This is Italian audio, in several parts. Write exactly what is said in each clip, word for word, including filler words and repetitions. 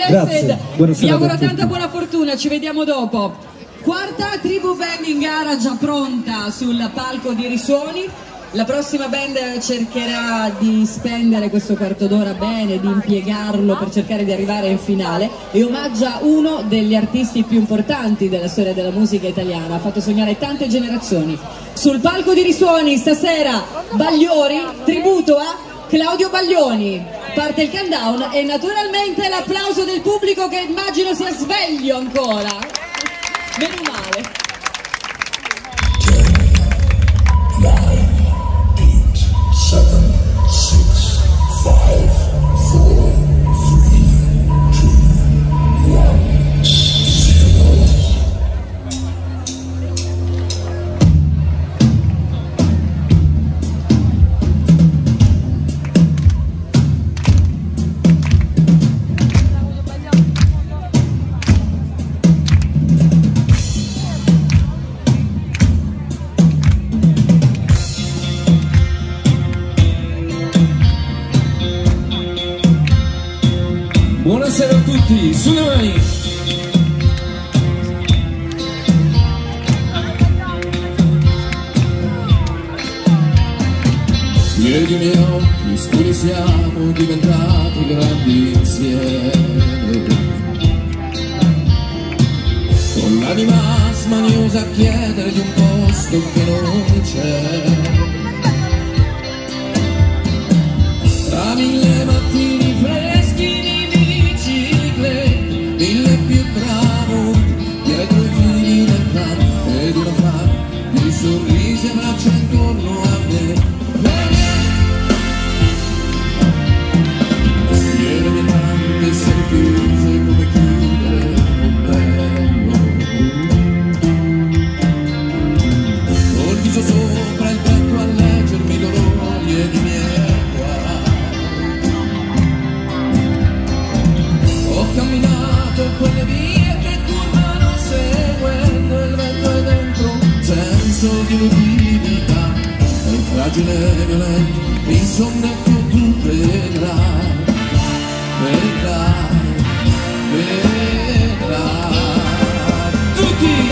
Grazie. Vi auguro tanta buona fortuna, ci vediamo dopo. Quarta tribù band in gara già pronta sul palco di Risuoni. La prossima band cercherà di spendere questo quarto d'ora bene, di impiegarlo per cercare di arrivare in finale e omaggia uno degli artisti più importanti della storia della musica italiana, ha fatto sognare tante generazioni. Sul palco di Risuoni stasera Bagliori, tributo a Claudio Baglioni. Parte il countdown e naturalmente l'applauso del pubblico che immagino sia sveglio ancora. Meno male. Seven, six, five, four, three, two, one, zero. Buonasera a tutti, sulle mani! Io ed i miei occhi scuri siamo diventati grandi insieme, con l'anima smaniosa a chiedere di un posto che non c'è. Tra mille mattini freschi mille più tramonti dietro i fili del campo ed una fame di sorrisi e braccia intorno a me. E le mie tante sono chiuse come chiudere un ombrello, col viso sopra il petto a leggermi i dolori ed i miei guai. Ho camminato quelle vie che curvano seguendo il vento e dentro un senso di inutilità e fragile e violento mi son detto tu vedrai, vedrai, vedrai. Tutti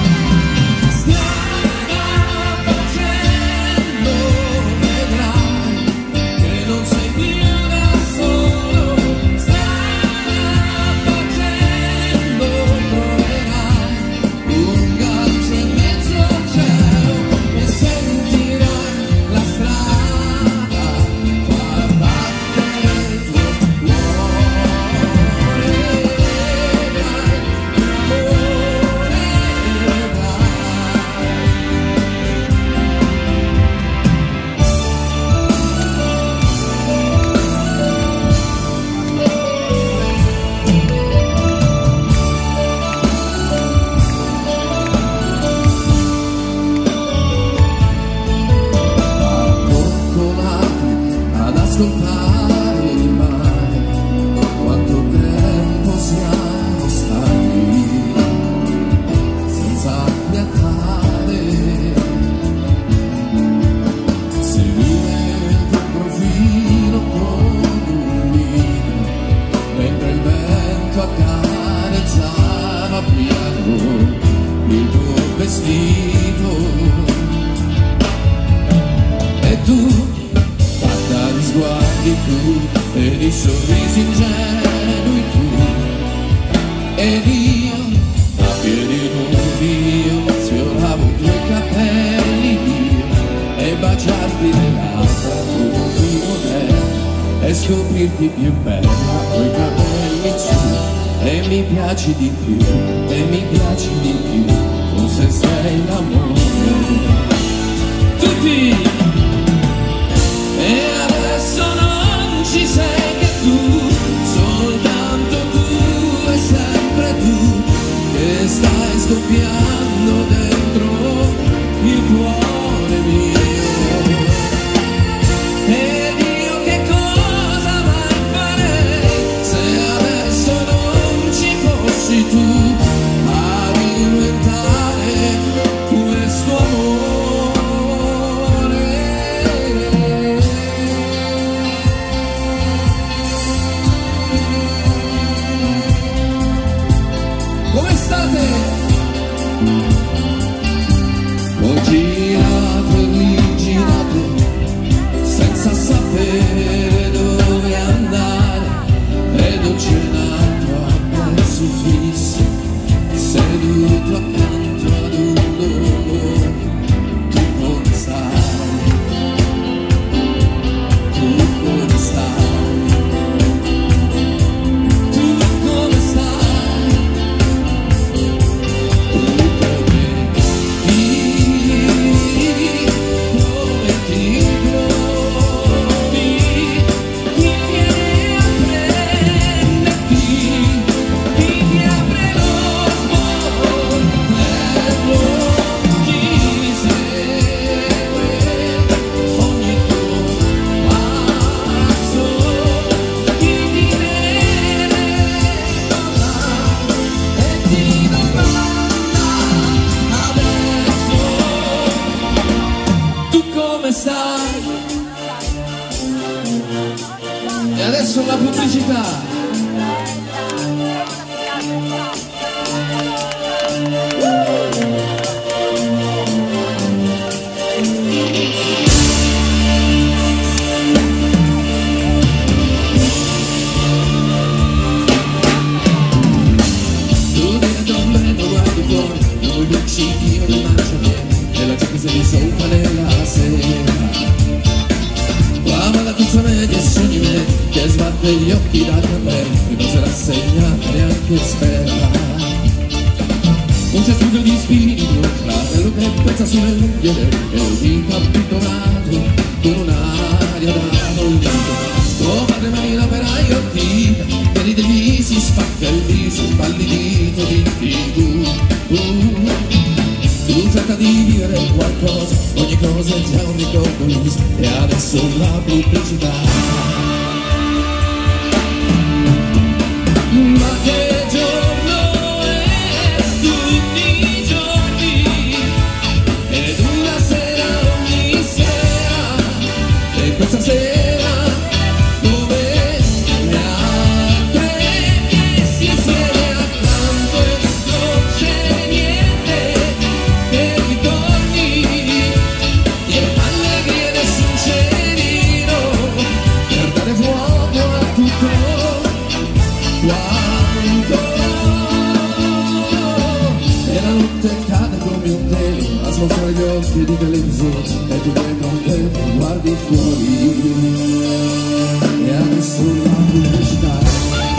ascoltare il mare, quanto tempo siamo stati senza acquietare, seguire il tuo profilo con un vino, mentre il vento accarezzava piano il tuo vestito e tu di sguardi tu e di sorrisi ingenui tu ed io a piedi nudi io sfioravo i tuoi capelli io e baciarti le labbra come un primo te e scoprirti più bella coi capelli in su e mi piaci di più e mi piaci di più forse sei l'amore. Tutti! E adesso non ci sei che tu, soltanto tu e sempre tu, che stai scoppiando dentro il cuore mio. Ed io che cosa mai farei se adesso non ci fossi tu a inventare questo amore. vedo cenato a pezzi fissi, seduto accanto ad un dolore. Tu come stai? Tu come stai? Tu come stai? Tu come ti, come ti trovi? Chi viene a prenderti? Chi ti apre lo sportello? Chi segue ogni tuo passo? Chi ti vede e ti domanda adesso tu come stai? E adesso la pubblicità. Tu dentro un letto guardi fuori, noi luccichi io li mangio bene, e la gente se li solfa nella sera. Guarda la pizza media e sogni me, che sbatte gli occhi da caffè, e non si rassegna neanche spera. Un cespuglio di spirito, fratello che pensa sulle unghie, e un dito appintonato, con un'aria da bollito. Tuo padre manina per aiuti, per i degli si spacca il viso, impallidito di tu. Uh, tu cerca di vivere qualcosa, ogni cosa è già un ricordo, e adesso la pubblicità. Ma che giorno è tutti i giorni, ed una sera ogni sera, e questa sera come le altre che si siede accanto e non c'è niente che ritorni, e allegria nessun cerino per dare fuoco a tutto quanto. E la notte cade come un telo, a smorzare gli occhi di televisore, e tu vai contento, guardi fuori, e adesso la pubblicità.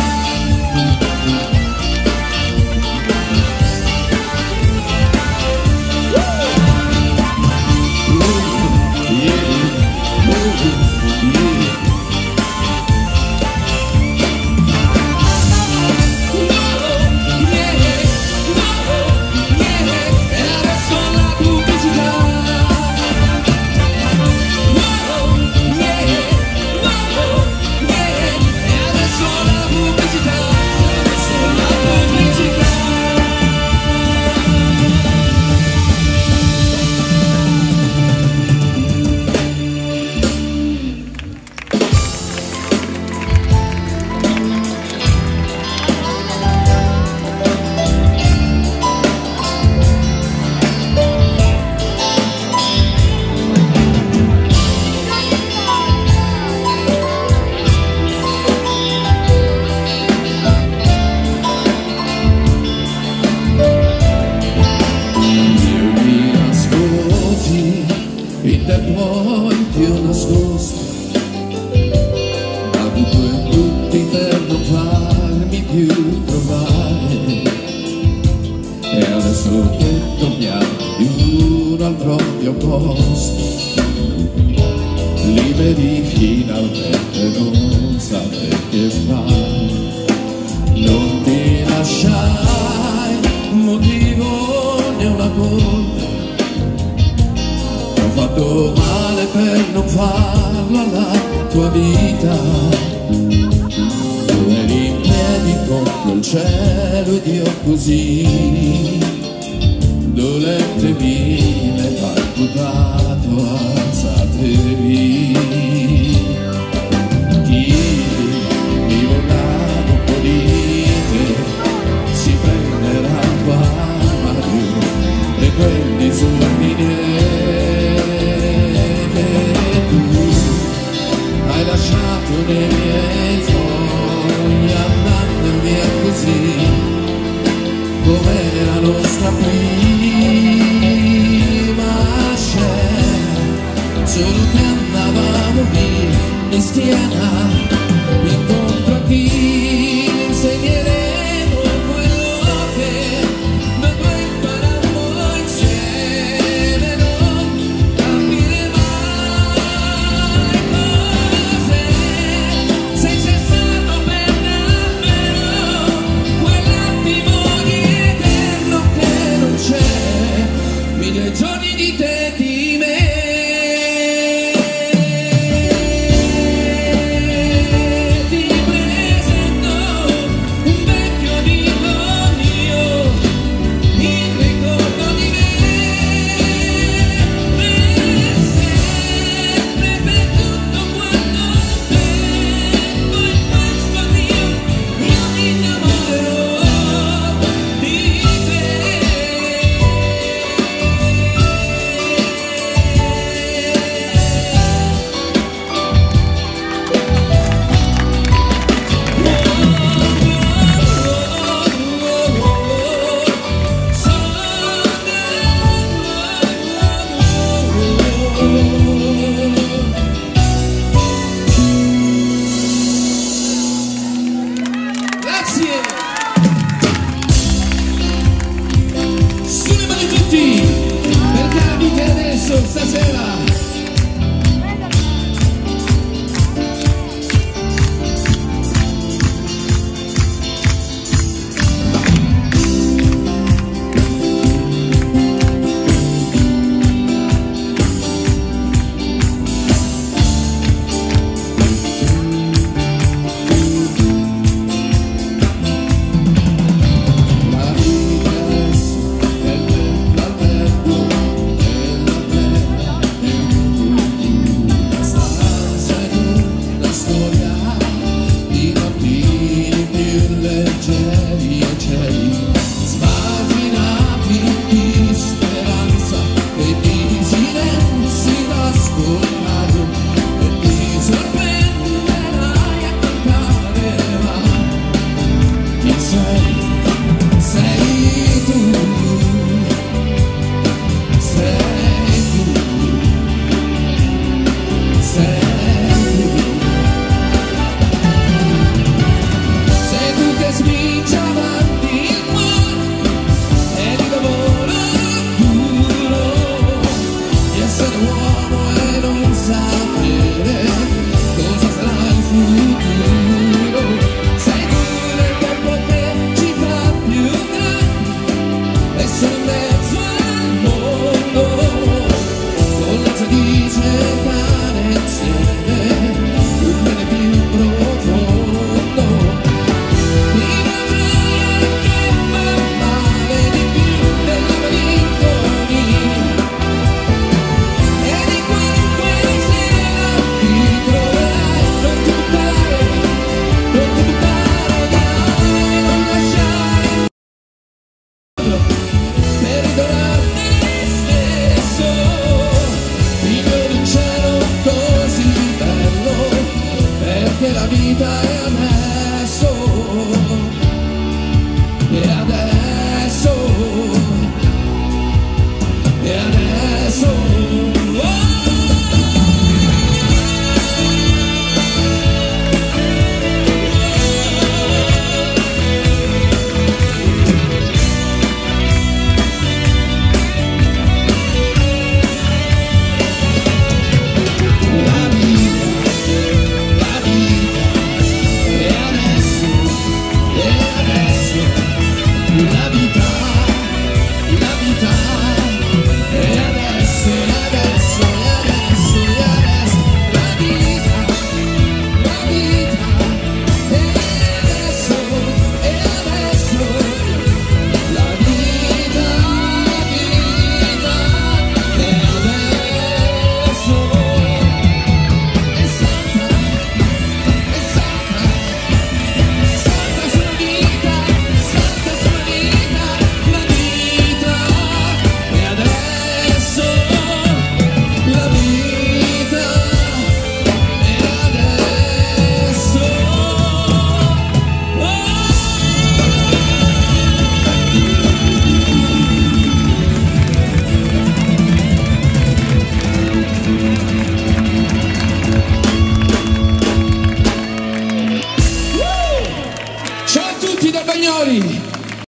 In te poi ti ho nascosto da tutto e tutti per non farmi più trovare, e adesso che torniamo uno al proprio posto, liberi finalmente, non sapere che fare. Non ti lasciai motivo né una colpa, ho fatto male per non farlo alla tua vita. Tu eri in piedi contro il cielo ed io così, dolente vile, palpitato, alzatevi. Chi mi vorrà un po' di te, si prenderà tua mano, e quelli sono i tu hai lasciato nei miei sogni a me. Grazie.